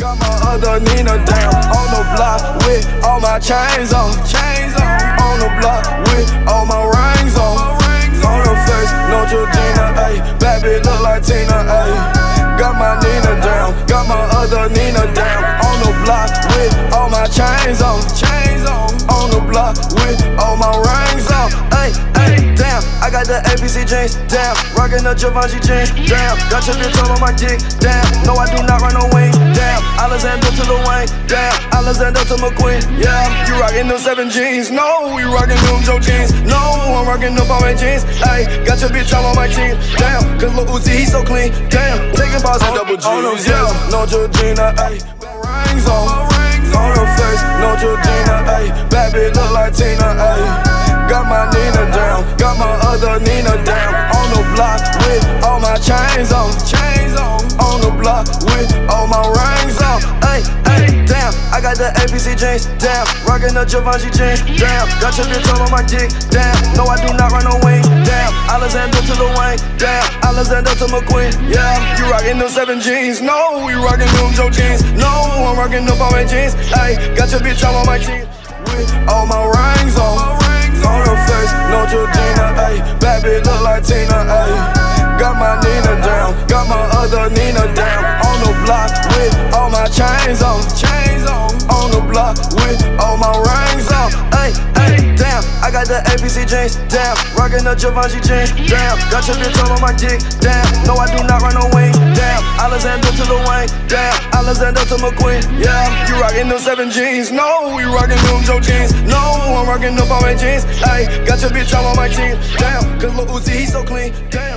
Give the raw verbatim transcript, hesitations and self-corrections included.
got my other Nina down. On the block with all my chains on. Chains on. On the block with all my rings on. On her face, no Georgina, ayy. Bad bitch look like Tina, ayy. Got my Nina down, got my other Nina down. On the block with all my chains on. Chains on. On the block with all my rings on. Ayy, ayy, damn. I got the A B C jeans, damn. Rockin' the Givenchy jeans, damn. Got your bitch all on my dick, damn. No, I do not run no wings, damn. Alexander to Lil Wayne, damn. Alexander to McQueen, yeah. You rockin' them seven jeans, no. We rockin' them Joe jeans, no. I'm rockin' them Bombay jeans, ayy. Got your bitch all on my team, damn. Cause Lil Uzi, he so clean, damn. Taking balls and double G's, on them, yeah. No Georgina, ayy. Rings on, on her face, no Georgina, ayy. Bad bitch look like Tina, ayy. Got my Nina down, got my other Nina down. On the block with all my chains on. Chains on. On the block with all my rings on. Ay, ay, damn. I got the A B C jeans, damn. Rockin' the Givenchy jeans, damn. Got your bitch all on my dick, damn. No, I do not run no wings, damn. Alexander to Lil Wayne, damn. Alexander to McQueen, yeah. You rockin' them seven jeans, no. We rockin' them Joe jeans, no. I'm rockin' them Bombay jeans, ay. Got your bitch all on my team with all my rings on. On her face, no Georgina, ayy. Bad bitch look like Tina, ayy. Got my Nina down, got my other Nina down. On the block with all my chains on. Chains on. On the block with all my rings on. Ayy, ayy, damn. I got the A B C jeans, damn. Rockin' the Givenchy jeans, damn. Got your bitch all on my dick, damn. No, I do not run no wings, damn. Alexander to Lil Wayne, damn. Alexander to McQueen, yeah. You rockin' them seven jeans, no. We rockin' them Joe jeans, no. I'm rockin' them Bombay jeans, ayy. Got your bitch all on my team, damn. Cause Lil Uzi, he so clean, damn.